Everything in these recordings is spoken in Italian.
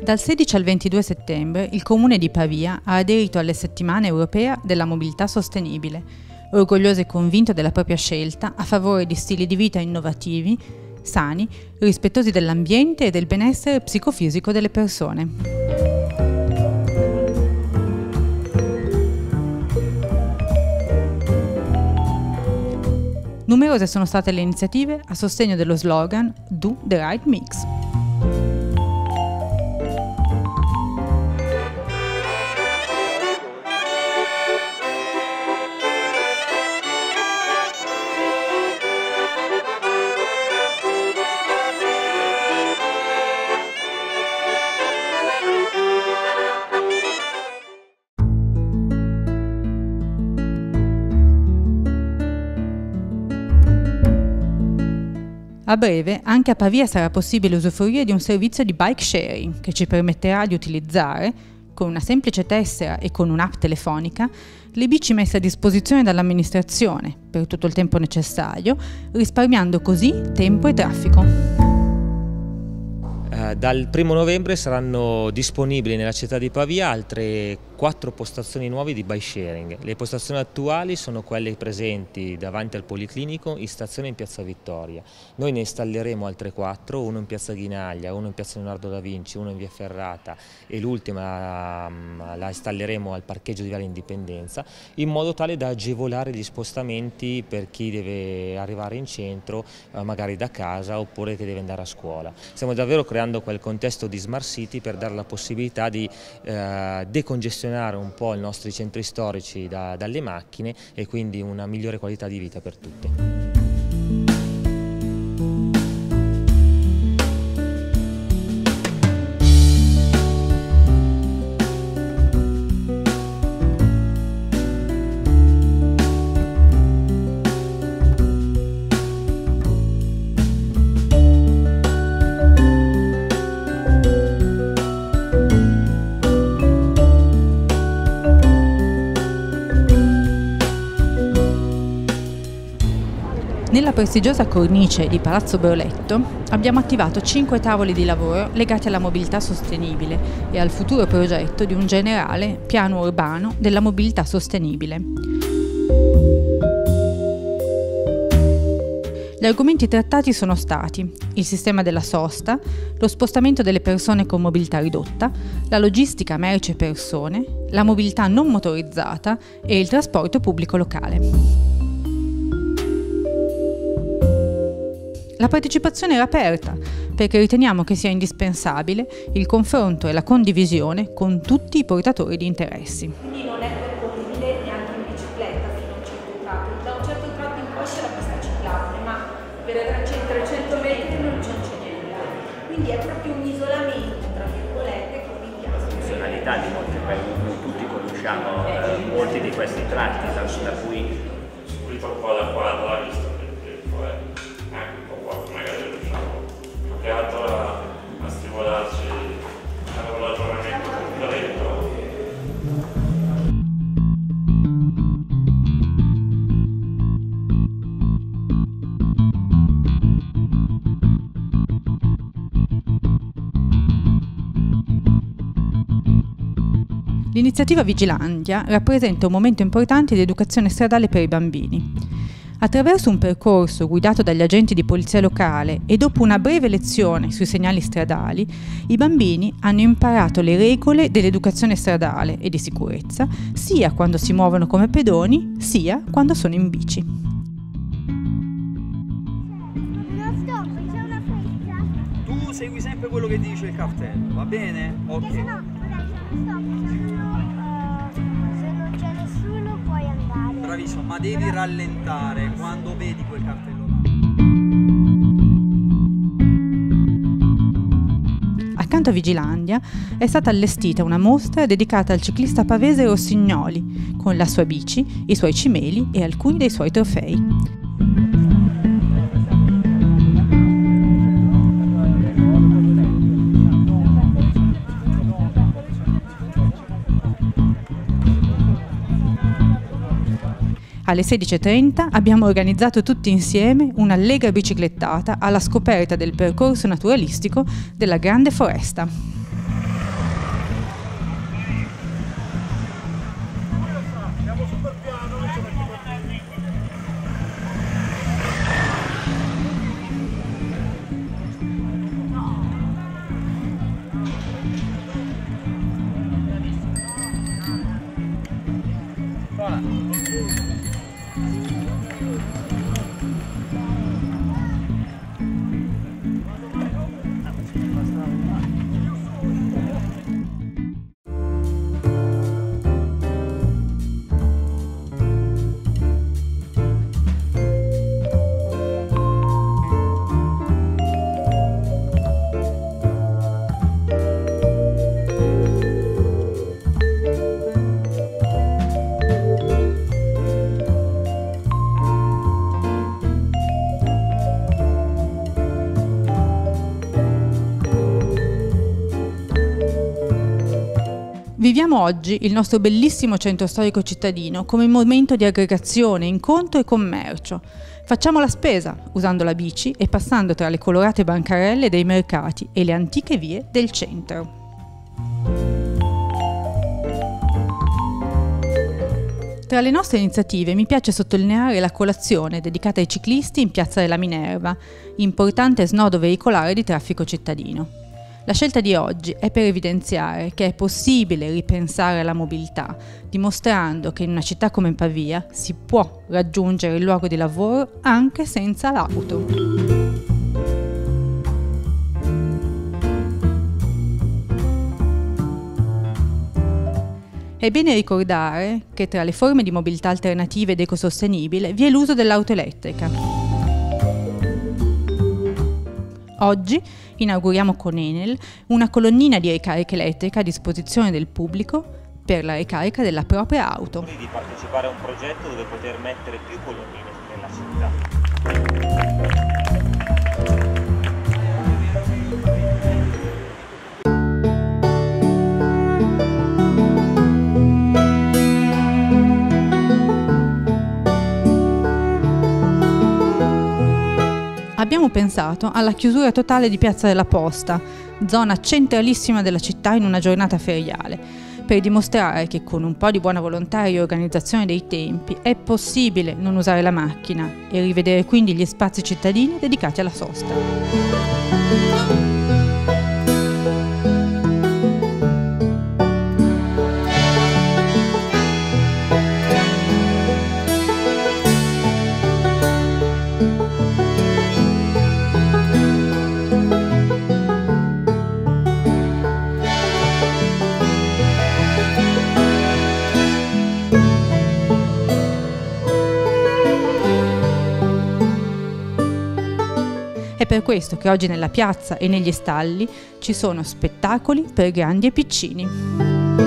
Dal 16 al 22 settembre il Comune di Pavia ha aderito alle Settimane Europea della Mobilità Sostenibile, orgoglioso e convinto della propria scelta a favore di stili di vita innovativi, sani, rispettosi dell'ambiente e del benessere psicofisico delle persone. Numerose sono state le iniziative a sostegno dello slogan Do the Right Mix. A breve, anche a Pavia sarà possibile usufruire di un servizio di bike sharing che ci permetterà di utilizzare, con una semplice tessera e con un'app telefonica, le bici messe a disposizione dall'amministrazione per tutto il tempo necessario, risparmiando così tempo e traffico. Dal 1 novembre saranno disponibili nella città di Pavia altre 4 postazioni nuove di bike sharing. Le postazioni attuali sono quelle presenti davanti al Policlinico in stazione in Piazza Vittoria. Noi ne installeremo altre 4, uno in Piazza Ghinaglia, uno in Piazza Leonardo da Vinci, uno in Via Ferrata e l'ultima la installeremo al parcheggio di Viale Indipendenza, in modo tale da agevolare gli spostamenti per chi deve arrivare in centro, magari da casa oppure che deve andare a scuola. Stiamo davvero creando quel contesto di Smart City per dare la possibilità di decongestionare un po' i nostri centri storici dalle macchine e quindi una migliore qualità di vita per tutti. Nella prestigiosa cornice di Palazzo Broletto abbiamo attivato 5 tavoli di lavoro legati alla mobilità sostenibile e al futuro progetto di un generale piano urbano della mobilità sostenibile. Gli argomenti trattati sono stati il sistema della sosta, lo spostamento delle persone con mobilità ridotta, la logistica merci e persone, la mobilità non motorizzata e il trasporto pubblico locale. La partecipazione era aperta perché riteniamo che sia indispensabile il confronto e la condivisione con tutti i portatori di interessi. Quindi non è percorribile neanche in bicicletta fino a un certo tratto. Da un certo tratto in poi c'è la pista ciclabile, ma per 300 metri non c'è niente. Quindi è proprio un isolamento, tra virgolette, che mi piace. Funzionalità di molti paesi, noi tutti conosciamo molti di questi tratti, da cui scritto un po' da qua l'ho visto perché poi anche un po' qua magari riusciamo più che altro a stimolarci a l'aggiornamento completo. L'iniziativa Vigilandia rappresenta un momento importante di educazione stradale per i bambini. Attraverso un percorso guidato dagli agenti di polizia locale e dopo una breve lezione sui segnali stradali, i bambini hanno imparato le regole dell'educazione stradale e di sicurezza, sia quando si muovono come pedoni, sia quando sono in bici. Tu segui sempre quello che dice il cartello, va bene? Ok. Se non c'è nessuno puoi andare. Bravissimo, ma devi rallentare quando vedi quel cartello là. Accanto a Vigilandia è stata allestita una mostra dedicata al ciclista pavese Rossignoli, con la sua bici, i suoi cimeli e alcuni dei suoi trofei. Alle 16:30 abbiamo organizzato tutti insieme un'allegra biciclettata alla scoperta del percorso naturalistico della Grande Foresta. Viviamo oggi il nostro bellissimo centro storico cittadino come un momento di aggregazione, incontro e commercio. Facciamo la spesa usando la bici e passando tra le colorate bancarelle dei mercati e le antiche vie del centro. Tra le nostre iniziative mi piace sottolineare la colazione dedicata ai ciclisti in Piazza della Minerva, importante snodo veicolare di traffico cittadino. La scelta di oggi è per evidenziare che è possibile ripensare alla mobilità, dimostrando che in una città come Pavia si può raggiungere il luogo di lavoro anche senza l'auto. È bene ricordare che tra le forme di mobilità alternative ed ecosostenibile vi è l'uso dell'auto elettrica. Oggi inauguriamo con Enel una colonnina di ricarica elettrica a disposizione del pubblico per la ricarica della propria auto. Di partecipare a un progetto dove poter mettere più colonnine nella città. Abbiamo pensato alla chiusura totale di Piazza della Posta, zona centralissima della città in una giornata feriale, per dimostrare che con un po' di buona volontà e riorganizzazione dei tempi è possibile non usare la macchina e rivedere quindi gli spazi cittadini dedicati alla sosta. È per questo che oggi nella piazza e negli stalli ci sono spettacoli per grandi e piccini.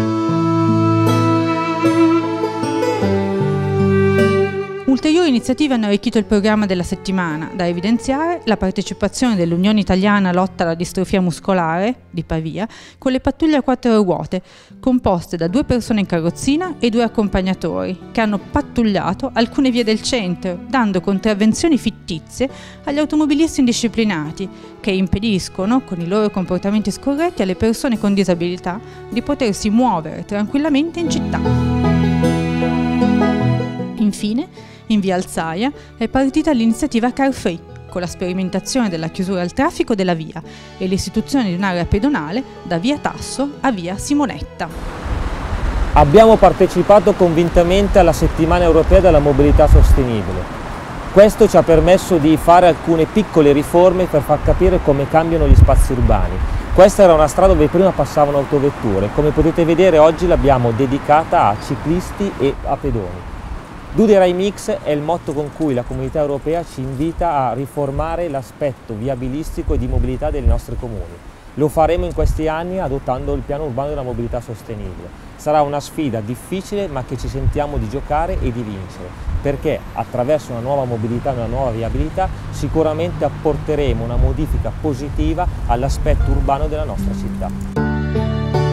Ulteriori iniziative hanno arricchito il programma della settimana, da evidenziare la partecipazione dell'Unione Italiana Lotta alla Distrofia Muscolare di Pavia con le pattuglie a 4 ruote, composte da 2 persone in carrozzina e 2 accompagnatori, che hanno pattugliato alcune vie del centro, dando contravvenzioni fittizie agli automobilisti indisciplinati, che impediscono, con i loro comportamenti scorretti, alle persone con disabilità di potersi muovere tranquillamente in città. Infine, in via Alzaia è partita l'iniziativa Car Free, con la sperimentazione della chiusura al traffico della via e l'istituzione di un'area pedonale da via Tasso a via Simonetta. Abbiamo partecipato convintamente alla settimana europea della mobilità sostenibile. Questo ci ha permesso di fare alcune piccole riforme per far capire come cambiano gli spazi urbani. Questa era una strada dove prima passavano autovetture, come potete vedere oggi l'abbiamo dedicata a ciclisti e a pedoni. Do the right mix è il motto con cui la Comunità Europea ci invita a riformare l'aspetto viabilistico e di mobilità dei nostri comuni. Lo faremo in questi anni adottando il piano urbano della mobilità sostenibile. Sarà una sfida difficile ma che ci sentiamo di giocare e di vincere, perché attraverso una nuova mobilità e una nuova viabilità sicuramente apporteremo una modifica positiva all'aspetto urbano della nostra città.